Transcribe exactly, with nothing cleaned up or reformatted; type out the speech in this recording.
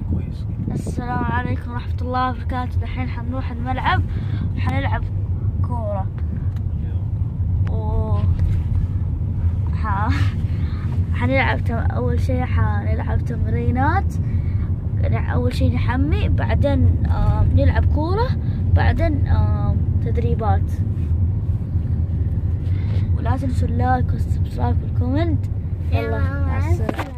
كويس. السلام عليكم ورحمة الله وبركاته. الحين حنروح الملعب حنلعب كورة و ح... حنلعب تم... أول شيء حنلعب تمرينات. أول شيء نحمي، بعدين آه... نلعب كورة، بعدين آه... تدريبات. ولا تنسوا اللايك والسبسكرايب والكومنت. يلا مع السلامة.